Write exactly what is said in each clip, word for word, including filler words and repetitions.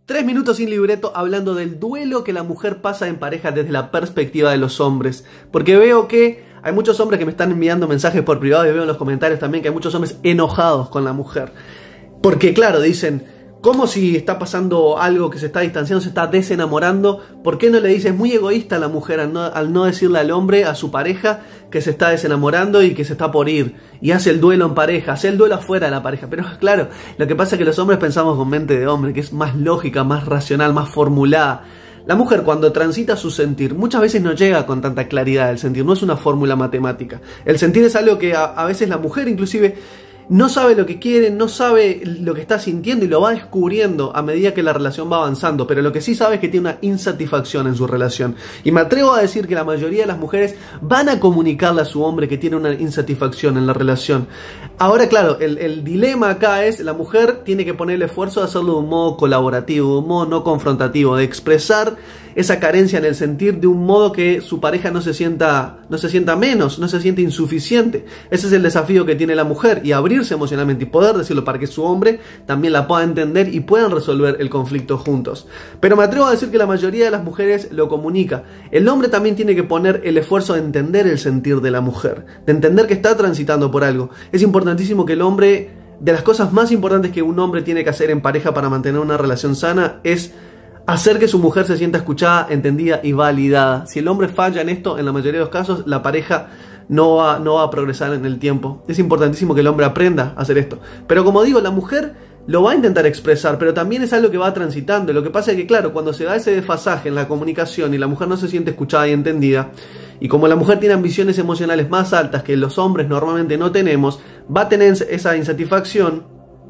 Tres minutos sin libreto hablando del duelo que la mujer pasa en pareja desde la perspectiva de los hombres. Porque veo que hay muchos hombres que me están enviando mensajes por privado y veo en los comentarios también que hay muchos hombres enojados con la mujer. Porque claro, dicen, ¿cómo si está pasando algo que se está distanciando, se está desenamorando? ¿Por qué no le dice? Es muy egoísta la mujer al no, al no decirle al hombre, a su pareja, que se está desenamorando y que se está por ir. Y hace el duelo en pareja, hace el duelo afuera de la pareja. Pero claro, lo que pasa es que los hombres pensamos con mente de hombre, que es más lógica, más racional, más formulada. La mujer cuando transita su sentir muchas veces no llega con tanta claridad el sentir, no es una fórmula matemática. El sentir es algo que a, a veces la mujer inclusive no sabe lo que quiere, no sabe lo que está sintiendo y lo va descubriendo a medida que la relación va avanzando, pero lo que sí sabe es que tiene una insatisfacción en su relación. Y me atrevo a decir que la mayoría de las mujeres van a comunicarle a su hombre que tiene una insatisfacción en la relación. Ahora, claro, el, el dilema acá es, la mujer tiene que poner el esfuerzo de hacerlo de un modo colaborativo, de un modo no confrontativo, de expresar esa carencia en el sentir de un modo que su pareja no se sienta, no se sienta menos, no se sienta insuficiente. Ese es el desafío que tiene la mujer, y abrirse emocionalmente y poder decirlo para que su hombre también la pueda entender y puedan resolver el conflicto juntos. Pero me atrevo a decir que la mayoría de las mujeres lo comunica. El hombre también tiene que poner el esfuerzo de entender el sentir de la mujer, de entender que está transitando por algo. Es importantísimo que el hombre, de las cosas más importantes que un hombre tiene que hacer en pareja para mantener una relación sana, es hacer que su mujer se sienta escuchada, entendida y validada. Si el hombre falla en esto, en la mayoría de los casos, la pareja no va, no va a progresar en el tiempo. Es importantísimo que el hombre aprenda a hacer esto. Pero como digo, la mujer lo va a intentar expresar, pero también es algo que va transitando. Lo que pasa es que, claro, cuando se da ese desfasaje en la comunicación y la mujer no se siente escuchada y entendida, y como la mujer tiene ambiciones emocionales más altas que los hombres normalmente no tenemos, va a tener esa insatisfacción,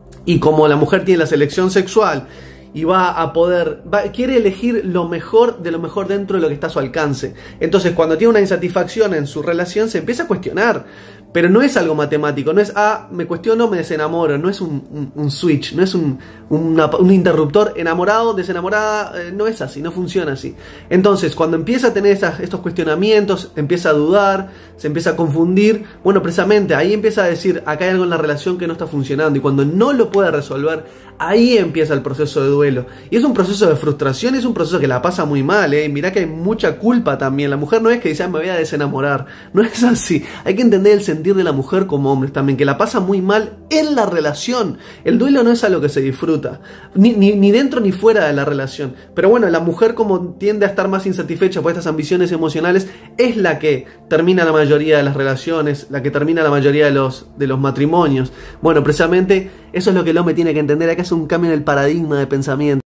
y como la mujer tiene la selección sexual y va a poder, va, quiere elegir lo mejor de lo mejor dentro de lo que está a su alcance. Entonces, cuando tiene una insatisfacción en su relación, se empieza a cuestionar. Pero no es algo matemático, no es, ah, me cuestiono, me desenamoro, no es un, un, un switch, no es un, una, un interruptor, enamorado, desenamorada, eh, no es así, no funciona así. Entonces, cuando empieza a tener esas, estos cuestionamientos, empieza a dudar, se empieza a confundir, bueno, precisamente ahí empieza a decir, acá hay algo en la relación que no está funcionando, y cuando no lo puede resolver, ahí empieza el proceso de duelo. Y es un proceso de frustración, es un proceso que la pasa muy mal, ¿eh? Mirá que hay mucha culpa también. La mujer no es que dice, ah, me voy a desenamorar, no es así. Hay que entender el sentir de la mujer como hombres también, que la pasa muy mal en la relación. El duelo no es algo que se disfruta, ni, ni, ni dentro ni fuera de la relación. Pero bueno, la mujer, como tiende a estar más insatisfecha por estas ambiciones emocionales, es la que termina la mayoría de las relaciones, la que termina la mayoría de los, de los matrimonios. Bueno, precisamente eso es lo que el hombre tiene que entender. Acá es un cambio en el paradigma de pensamiento.